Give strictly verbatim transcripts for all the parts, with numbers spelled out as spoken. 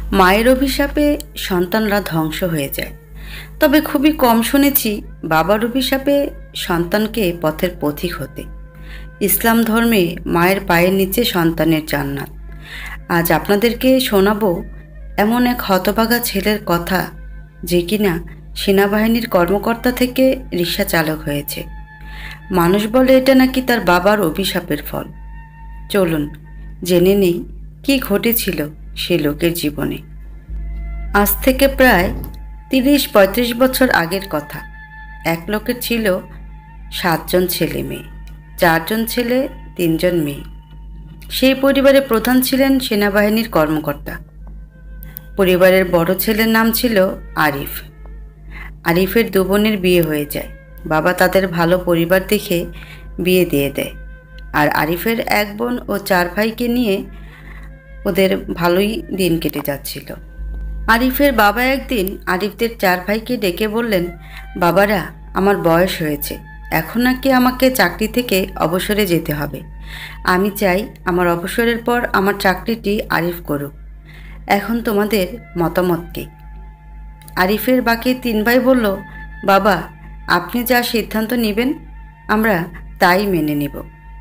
মায়ের অভিশাপে সন্তানরা ধ্বংস হয়ে যায়, তবে খুবই কম শুনেছি বাবার অভিশাপে সন্তানকে পথের পথিক হতে। ইসলাম ধর্মে মায়ের পায়ের নিচে সন্তানের জান্নাত। আজ আপনাদেরকে শোনাবো এমন এক হতভাগা ছেলের কথা, যে কিনা সেনাবাহিনীর কর্মকর্তা থেকে রিক্সা চালক হয়েছে। মানুষ বলে এটা নাকি তার বাবার অভিশাপের ফল। চলুন জেনে নেই কি ঘটেছিল সে লোকের জীবনে। আজ থেকে প্রায় তিরিশ পঁয়ত্রিশ বছর আগের কথা। এক লোকের ছিল সাতজন ছেলে মেয়ে, চারজন ছেলে তিনজন মেয়ে। সেই পরিবারের প্রধান ছিলেন সেনাবাহিনীর কর্মকর্তা। পরিবারের বড় ছেলের নাম ছিল আরিফ। আরিফের দু বোনের বিয়ে হয়ে যায়। বাবা তাদের ভালো পরিবার দেখে বিয়ে দিয়ে দেয়। আর আরিফের এক বোন ও চার ভাইকে নিয়ে ওদের ভালোই দিন কেটে যাচ্ছিল। আরিফের বাবা একদিন আরিফদের চার ভাইকে ডেকে বললেন, বাবারা, আমার বয়স হয়েছে, এখন নাকি আমাকে চাকরি থেকে অবসরে যেতে হবে। আমি চাই আমার অবসরের পর আমার চাকরিটি আরিফ করুক। এখন তোমাদের মতামত কি? আরিফের বাকি তিন ভাই বলল, বাবা, আপনি যা সিদ্ধান্ত নেবেন আমরা তাই মেনে নেব।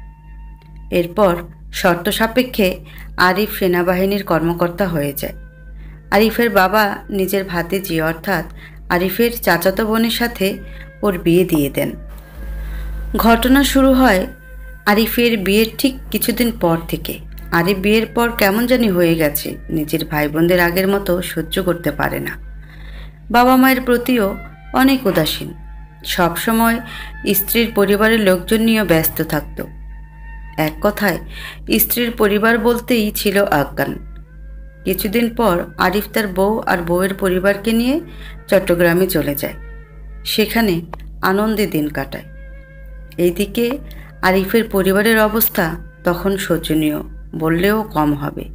এরপর শর্ত সাপেক্ষে আরিফ সেনাবাহিনীর কর্মকর্তা হয়ে যায়। আরিফের বাবা নিজের ভাতিজি অর্থাৎ আরিফের চাচাতো বোনের সাথে ওর বিয়ে দিয়ে দেন। ঘটনা শুরু হয় আরিফের বিয়ের ঠিক কিছুদিন পর থেকে। আরিফ বিয়ের পর কেমন জানি হয়ে গেছে, নিজের ভাই বোনদের আগের মতো সহ্য করতে পারে না। বাবা মায়ের প্রতিও অনেক উদাসীন। সবসময় স্ত্রীর পরিবারের লোকজন নিয়ে ব্যস্ত থাকত। এক কথায় স্ত্রীর পরিবার বলতেই ছিল অজ্ঞান। কিছুদিন পর আরিফ তার বউ আর বউয়ের পরিবারকে নিয়ে চট্টগ্রামে চলে যায়। সেখানে আনন্দে দিন কাটায়। এইদিকে আরিফের পরিবারের অবস্থা তখন শোচনীয় বললেও কম হবে।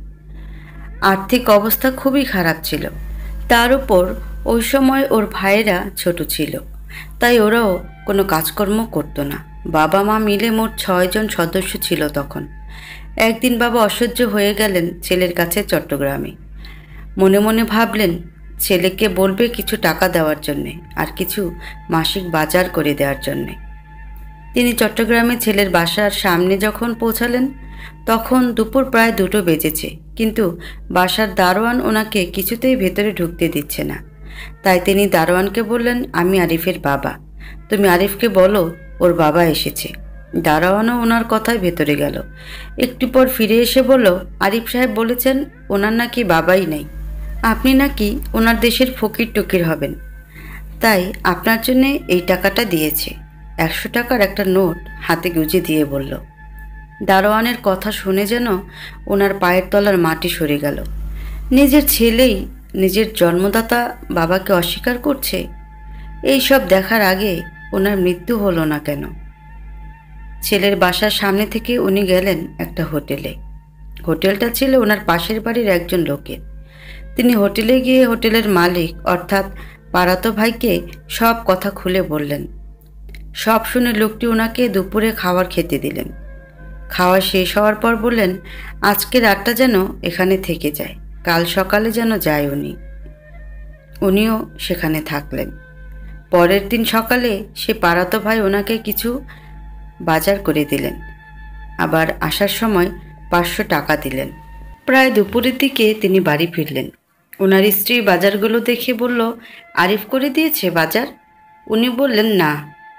আর্থিক অবস্থা খুবই খারাপ ছিল। তার উপর ওই সময় ওর ভাইয়েরা ছোট ছিল, তাই ওরাও কোনো কাজকর্ম করতো না। বাবা মা মিলে মোট ছয়জন সদস্য ছিল তখন। একদিন বাবা অসহ্য হয়ে গেলেন ছেলের কাছে চট্টগ্রামে। মনে মনে ভাবলেন ছেলেকে বলবে কিছু টাকা দেওয়ার জন্যে আর কিছু মাসিক বাজার করে দেওয়ার জন্যে। তিনি চট্টগ্রামে ছেলের বাসার সামনে যখন পৌঁছালেন তখন দুপুর প্রায় দুটো বেজেছে, কিন্তু বাসার দারোয়ান ওনাকে কিছুতেই ভেতরে ঢুকতে দিচ্ছে না। তাই তিনি দারোয়ানকে বললেন, আমি আরিফের বাবা, তুমি আরিফকে বলো ওর বাবা এসেছে। দারোয়ানও ওনার কথায় ভেতরে গেল। একটু পর ফিরে এসে বলল, আরিফ সাহেব বলেছেন ওনার নাকি বাবাই নেই, আপনি নাকি ওনার দেশের ফকির টকির হবেন, তাই আপনার জন্যে এই টাকাটা দিয়েছে। একশো টাকার একটা নোট হাতে গুজে দিয়ে বলল। দারোয়ানের কথা শুনে যেন ওনার পায়ের তলার মাটি সরে গেল। নিজের ছেলেই নিজের জন্মদাতা বাবাকে অস্বীকার করছে। এই সব দেখার আগে ওনার মৃত্যু হলো না কেন? ছেলের বাসার সামনে থেকে উনি গেলেন একটা হোটেলে। হোটেলটা ছিল ওনার পাশের বাড়ির একজন লোকের। তিনি হোটেলে গিয়ে হোটেলের মালিক অর্থাৎ পাড়াতো ভাইকে সব কথা খুলে বললেন। সব শুনে লোকটি ওনাকে দুপুরে খাবার খেতে দিলেন। খাওয়া শেষ হওয়ার পর বললেন, আজকে রাতটা যেন এখানে থেকে যায়, কাল সকালে যেন যায় উনি। উনিও সেখানে থাকলেন। পরের দিন সকালে সে পাড়াতো ভাই ওনাকে কিছু বাজার করে দিলেন, আবার আসার সময় পাঁচশো টাকা দিলেন। প্রায় দুপুরের দিকে তিনি বাড়ি ফিরলেন। ওনার স্ত্রী বাজারগুলো দেখে বলল, আরিফ করে দিয়েছে বাজার? উনি বললেন না।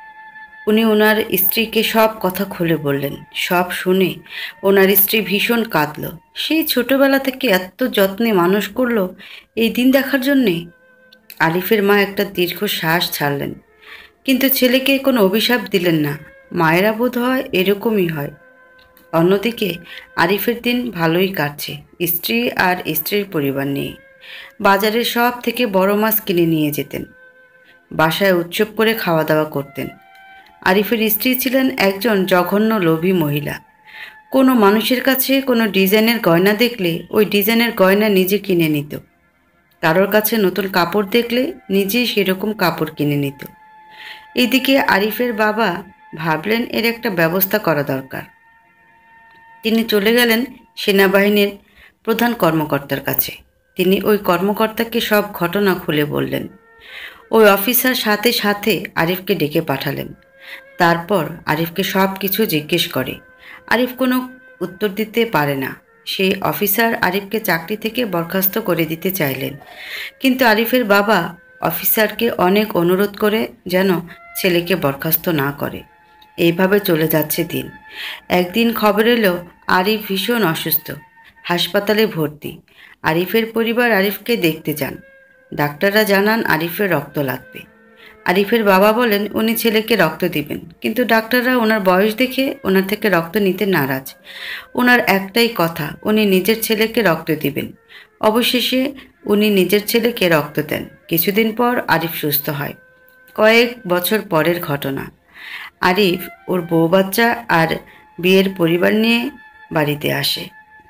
উনি ওনার স্ত্রীকে সব কথা খুলে বললেন। সব শুনে ওনার স্ত্রী ভীষণ কাঁদল। সেই ছোটবেলা থেকে এত যত্নে মানুষ করলো এই দিন দেখার জন্যে। আরিফের মা একটা দীর্ঘ শ্বাস ছাড়লেন, কিন্তু ছেলেকে কোনো অভিশাপ দিলেন না। মায়েরা বোধ হয় এরকমই হয়। অন্যদিকে আরিফের দিন ভালোই কাটছে, স্ত্রী আর স্ত্রীর পরিবার নিয়ে। বাজারে সব থেকে বড় মাছ কিনে নিয়ে যেতেন, বাসায় উৎসব করে খাওয়া দাওয়া করতেন। আরিফের স্ত্রী ছিলেন একজন জঘন্য লোভী মহিলা। কোনো মানুষের কাছে কোনো ডিজাইনের গয়না দেখলে ওই ডিজাইনের গয়না নিজে কিনে নিত। কারোর কাছে নতুন কাপড় দেখলে নিজেই সেরকম কাপড় কিনে নিত। এদিকে আরিফের বাবা ভাবলেন এর একটা ব্যবস্থা করা দরকার। তিনি চলে গেলেন সেনাবাহিনীর প্রধান কর্মকর্তার কাছে। তিনি ওই কর্মকর্তাকে সব ঘটনা খুলে বললেন। ওই অফিসার সাথে সাথে আরিফকে ডেকে পাঠালেন। তারপর আরিফকে সব কিছু জিজ্ঞেস করে। আরিফ কোনো উত্তর দিতে পারে না। সেই অফিসার আরিফকে চাকরি থেকে বরখাস্ত করে দিতে চাইলেন, কিন্তু আরিফের বাবা অফিসারকে অনেক অনুরোধ করে যেন ছেলেকে বরখাস্ত না করে। এইভাবে চলে যাচ্ছে দিন। একদিন খবর এলো আরিফ ভীষণ অসুস্থ, হাসপাতালে ভর্তি। আরিফের পরিবার আরিফকে দেখতে যান। ডাক্তাররা জানান আরিফের রক্ত লাগবে। আরিফের বাবা বলেন উনি ছেলেকে রক্ত দিবেন, কিন্তু ডাক্তাররা ওনার বয়স দেখে ওনার থেকে রক্ত নিতে নারাজ। ওনার একটাই কথা, উনি নিজের ছেলেকে রক্ত দিবেন। অবশেষে উনি নিজের ছেলেকে রক্ত দেন। কিছুদিন পর আরিফ সুস্থ হয়। কয়েক বছর পরের ঘটনা। আরিফ ওর বউ বাচ্চা আর বিয়ের পরিবার নিয়ে বাড়িতে আসে।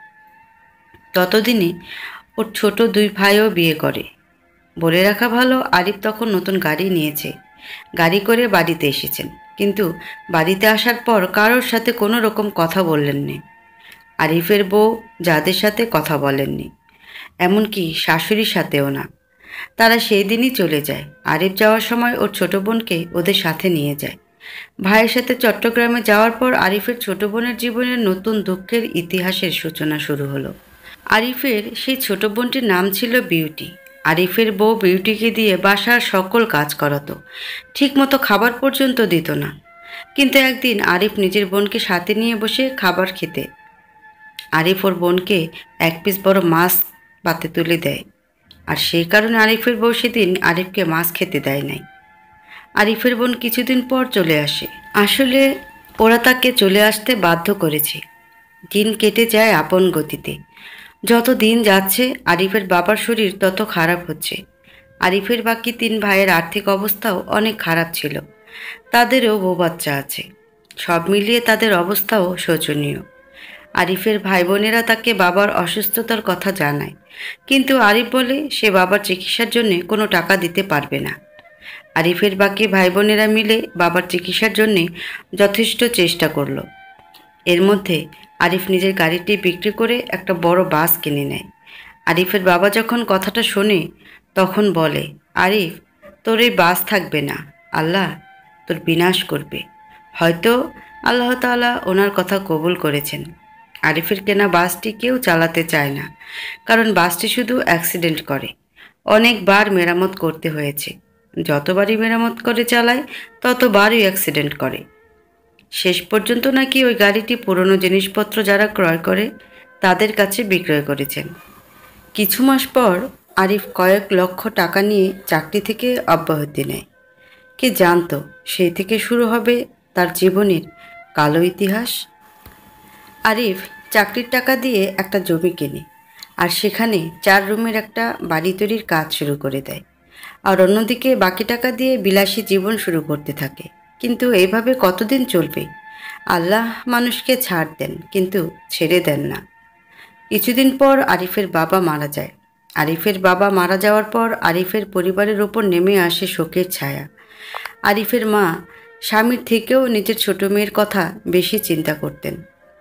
ততদিনে ওর ছোট দুই ভাইও বিয়ে করে। বলে রাখা ভালো, আরিফ তখন নতুন গাড়ি নিয়েছে। গাড়ি করে বাড়িতে এসেছেন, কিন্তু বাড়িতে আসার পর কারোর সাথে কোনো রকম কথা বললেননি। আরিফের বউ যাদের সাথে কথা বলেননি, এমনকি শাশুড়ির সাথেও না। তারা সেই দিনই চলে যায়। আরিফ যাওয়ার সময় ওর ছোট বোনকে ওদের সাথে নিয়ে যায়। ভাইয়ের সাথে চট্টগ্রামে যাওয়ার পর আরিফের ছোট বোনের জীবনের নতুন দুঃখের ইতিহাসের সূচনা শুরু হলো। আরিফের সেই ছোট বোনটির নাম ছিল বিউটি। আরিফের বউ বিউটিকে দিয়ে বাসার সকল কাজ করাতো, ঠিকমতো খাবার পর্যন্ত দিত না। কিন্তু একদিন আরিফ নিজের বোনকে সাথে নিয়ে বসে খাবার খেতে। আরিফ ওর বোনকে এক পিস বড় মাছ পাতে তুলে দেয়, আর সেই কারণে আরিফের বউ সেদিন আরিফকে মাছ খেতে দেয় নাই। আরিফের বোন কিছুদিন পর চলে আসে। আসলে ওরা তাকে চলে আসতে বাধ্য করেছে। দিন কেটে যায় আপন গতিতে। যত দিন যাচ্ছে আরিফের বাবার শরীর তত খারাপ হচ্ছে। আরিফের বাকি তিন ভাইয়ের আর্থিক অবস্থাও অনেক খারাপ ছিল। তাদেরও বউ বাচ্চা আছে। সব মিলিয়ে তাদের অবস্থাও শোচনীয়। আরিফের ভাই বোনেরা তাকে বাবার অসুস্থতার কথা জানায়, কিন্তু আরিফ বলে সে বাবার চিকিৎসার জন্য কোনো টাকা দিতে পারবে না। আরিফের বাকি ভাই বোনেরা মিলে বাবার চিকিৎসার জন্য যথেষ্ট চেষ্টা করল। এর মধ্যে আরিফ নিজের গাড়িটি বিক্রি করে একটা বড় বাস কিনে নেয়। আরিফের বাবা যখন কথাটা শোনে তখন বলে, আরিফ, তোর এই বাস থাকবে না, আল্লাহ তোর বিনাশ করবে। হয়তো আল্লাহ তাআলা ওনার কথা কবুল করেছেন। আরিফের কেনা বাসটি কেউ চালাতে চায় না, কারণ বাসটি শুধু অ্যাক্সিডেন্ট করে। অনেকবার মেরামত করতে হয়েছে। যতবারই মেরামত করে চালায় ততবারই অ্যাক্সিডেন্ট করে। শেষ পর্যন্ত নাকি ওই গাড়িটি পুরনো জিনিসপত্র যারা ক্রয় করে তাদের কাছে বিক্রয় করেছেন। কিছু মাস পর আরিফ কয়েক লক্ষ টাকা নিয়ে চাকরি থেকে অব্যাহতি নেয়। কে জানতো সেই থেকে শুরু হবে তার জীবনের কালো ইতিহাস। আরিফ চাকরির টাকা দিয়ে একটা জমি কেনে, আর সেখানে চার রুমের একটা বাড়ি তৈরির কাজ শুরু করে দেয়। আর অন্যদিকে বাকি টাকা দিয়ে বিলাসী জীবন শুরু করতে থাকে। কিন্তু এইভাবে কতদিন চলবে? আল্লাহ মানুষকে ছাড় দেন, কিন্তু ছেড়ে দেন না। কিছুদিন পর আরিফের বাবা মারা যায়। আরিফের বাবা মারা যাওয়ার পর আরিফের পরিবারের ওপর নেমে আসে শোকের ছায়া। আরিফের মা স্বামীর থেকেও নিজের ছোট মেয়ের কথা বেশি চিন্তা করতেন।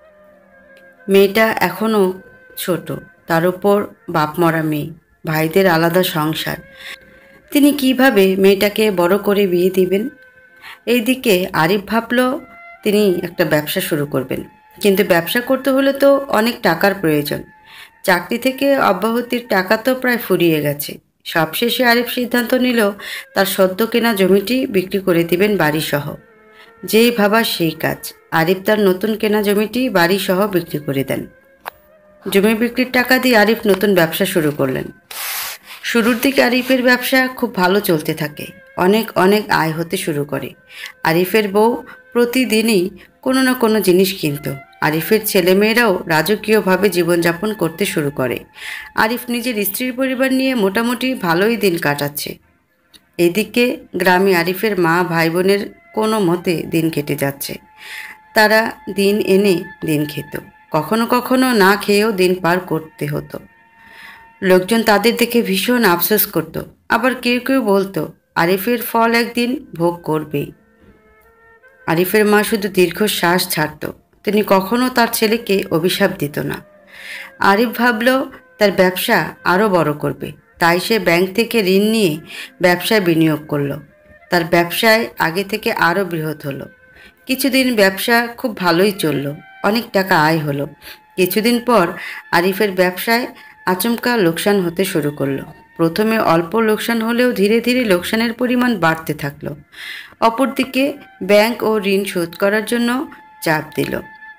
মেয়েটা এখনও ছোট, তার উপর বাপ মরা মেয়ে, ভাইদের আলাদা সংসার। তিনি কিভাবে মেয়েটাকে বড় করে বিয়ে দিবেন? এইদিকে আরিফ ভাবল তিনি একটা ব্যবসা শুরু করবেন, কিন্তু ব্যবসা করতে হলে তো অনেক টাকার প্রয়োজন। চাকরি থেকে অব্যাহতির টাকা তো প্রায় ফুরিয়ে গেছে। সবশেষে আরিফ সিদ্ধান্ত নিল তার সদ্য কেনা জমিটি বিক্রি করে দিবেন বাড়িসহ। যেই ভাবা সেই কাজ। আরিফ তার নতুন কেনা জমিটি বাড়িসহ বিক্রি করে দেন। জমি বিক্রির টাকা দিয়ে আরিফ নতুন ব্যবসা শুরু করলেন। শুরুর দিকে আরিফের ব্যবসা খুব ভালো চলতে থাকে। অনেক অনেক আয় হতে শুরু করে। আরিফের বউ প্রতিদিনই কোনো না কোনো জিনিস কিনত। আরিফের ছেলেমেয়েরাও রাজকীয়ভাবে জীবনযাপন করতে শুরু করে। আরিফ নিজের স্ত্রীর পরিবার নিয়ে মোটামুটি ভালোই দিন কাটাচ্ছে। এদিকে গ্রামে আরিফের মা ভাই বোনের কোনো মতে দিন কেটে যাচ্ছে। তারা দিন এনে দিন খেত, কখনো কখনো না খেয়েও দিন পার করতে হতো। লোকজন তাদের দেখে ভীষণ আফসোস করত। আবার কেউ কেউ বলতো আরিফের ফল একদিন ভোগ করবেই। আরিফের মা শুধু দীর্ঘশ্বাস ছাড়ত। তিনি কখনো তার ছেলেকে অভিশাপ দিত না। আরিফ ভাবল তার ব্যবসা আরও বড় করবে। তাই সে ব্যাংক থেকে ঋণ নিয়ে ব্যবসায় বিনিয়োগ করলো। তার ব্যবসায় আগে থেকে আরও বৃহৎ হলো। কিছুদিন ব্যবসা খুব ভালোই চলল, অনেক টাকা আয় হলো। কিছুদিন পর আরিফের ব্যবসায় আচমকা লোকসান হতে শুরু করলো। প্রথমে অল্প লোকসান হলেও ধীরে ধীরে লোকসানের পরিমাণ বাড়তে থাকলো। অপরদিকে ব্যাংক ও ঋণ শোধ করার জন্য চাপ দিল।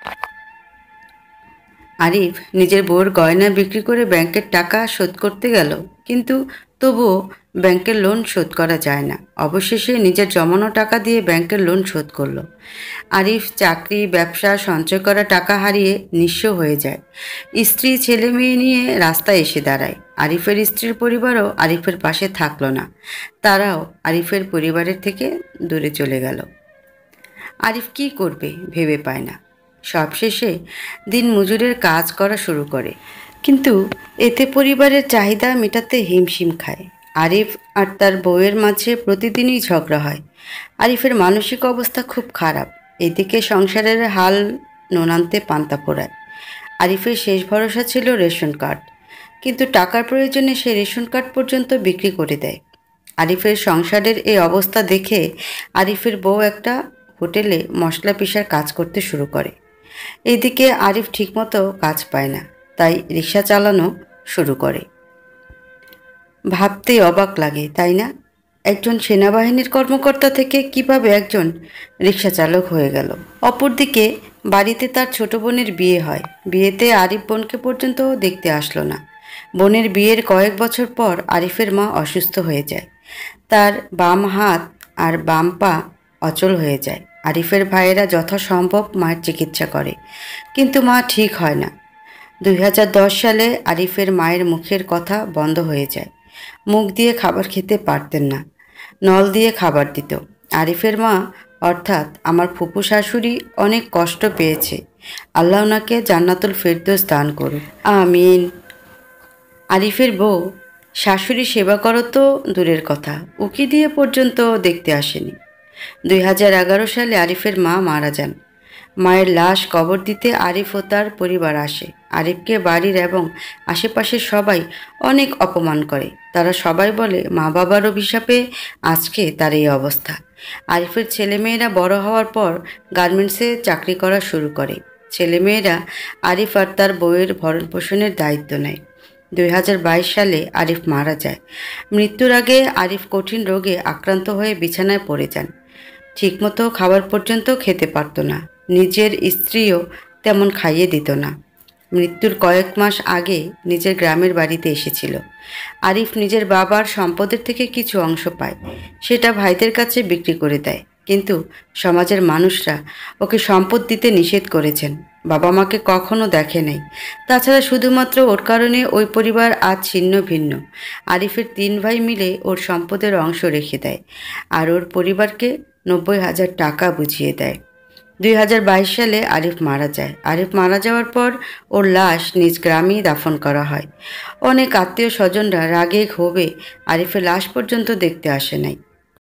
আরিফ নিজের বউয়ের গয়না বিক্রি করে ব্যাংকের টাকা শোধ করতে গেল, কিন্তু তবুও ব্যাংকের লোন শোধ করা যায় না। অবশেষে নিজের জমানো টাকা দিয়ে ব্যাংকের লোন শোধ করলো। আরিফ চাকরি, ব্যবসা, সঞ্চয় করা টাকা হারিয়ে নিঃস্ব হয়ে যায়। স্ত্রী, ছেলে মেয়ে নিয়ে রাস্তায় এসে দাঁড়ায়। আরিফের স্ত্রীর পরিবারও আরিফের পাশে থাকলো না, তারাও আরিফের পরিবারের থেকে দূরে চলে গেল। আরিফ কি করবে ভেবে পায় না। সবশেষে দিন মজুরের কাজ করা শুরু করে, কিন্তু এতে পরিবারের চাহিদা মেটাতে হিমশিম খায়। আরিফ আর তার বউয়ের মাঝে প্রতিদিনই ঝগড়া হয়। আরিফের মানসিক অবস্থা খুব খারাপ। এদিকে সংসারের হাল নোনান্তে পান্তা পোড়ায়। আরিফের শেষ ভরসা ছিল রেশন কার্ড, কিন্তু টাকার প্রয়োজনে সে রেশন কার্ড পর্যন্ত বিক্রি করে দেয়। আরিফের সংসারের এই অবস্থা দেখে আরিফের বউ একটা হোটেলে মশলা পিষার কাজ করতে শুরু করে। এইদিকে আরিফ ঠিকমতো কাজ পায় না, তাই রিক্সা চালানো শুরু করে। ভাবতেই অবাক লাগে, তাই না? একজন সেনাবাহিনীর কর্মকর্তা থেকে কিভাবে একজন রিক্সা চালক হয়ে গেল। অপরদিকে বাড়িতে তার ছোট বোনের বিয়ে হয়। বিয়েতে আরিফ বোনকে পর্যন্ত দেখতে আসলো না। বোনের বিয়ের কয়েক বছর পর আরিফের মা অসুস্থ হয়ে যায়। তার বাম হাত আর বাম পা অচল হয়ে যায়। আরিফের ভাইয়েরা যথাসম্ভব মায়ের চিকিৎসা করে, কিন্তু মা ঠিক হয় না। দুই হাজার দশ সালে আরিফের মায়ের মুখের কথা বন্ধ হয়ে যায়। মুখ দিয়ে খাবার খেতে পারতেন না, নল দিয়ে খাবার দিত। আরিফের মা অর্থাৎ আমার ফুপু শাশুড়ি অনেক কষ্ট পেয়েছে। আল্লাহ ওনাকে জান্নাতুল ফেরদৌস দান করুন, আমিন। আরিফের বউ শাশুড়ি সেবা করো তো দূরের কথা, উকি দিয়ে পর্যন্ত দেখতে আসেনি। দুই হাজার এগারো সালে আরিফের মা মারা যান। মায়ের লাশ কবর দিতে আরিফ ও তার পরিবার আসে। আরিফকে বাড়ির এবং আশেপাশের সবাই অনেক অপমান করে। তারা সবাই বলে মা বাবার অভিশাপে আজকে তার এই অবস্থা। আরিফের ছেলেমেয়েরা বড় হওয়ার পর গার্মেন্টসে চাকরি করা শুরু করে। ছেলেমেয়েরা আরিফ আর তার বউয়ের ভরণ পোষণের দায়িত্ব নেয়। দুই হাজার বাইশ সালে আরিফ মারা যায়। মৃত্যুর আগে আরিফ কঠিন রোগে আক্রান্ত হয়ে বিছানায় পড়ে যান। ঠিকমতো খাবার পর্যন্ত খেতে পারত না। নিজের স্ত্রীও তেমন খাইয়ে দিত না। মৃত্যুর কয়েক মাস আগে নিজের গ্রামের বাড়িতে এসেছিল। আরিফ নিজের বাবার সম্পদের থেকে কিছু অংশ পায়, সেটা ভাইদের কাছে বিক্রি করে দেয়। কিন্তু সমাজের মানুষরা ওকে সম্পদ দিতে নিষেধ করেছেন। বাবা মাকে কখনো দেখে নাই। তাছাড়া শুধুমাত্র ওর কারণে ওই পরিবার আজ ছিন্ন ভিন্ন। আরিফের তিন ভাই মিলে ওর সম্পদের অংশ রেখে দেয়, আর ওর পরিবারকে নব্বই হাজার টাকা বুঝিয়ে দেয়। দুই হাজার বাইশ সালে আরিফ মারা যায়। আরিফ মারা যাওয়ার পর ওর লাশ নিজ গ্রামেই দাফন করা হয়। অনেক আত্মীয় স্বজনরা রাগে ক্ষোভে আরিফের লাশ পর্যন্ত দেখতে আসে নাই।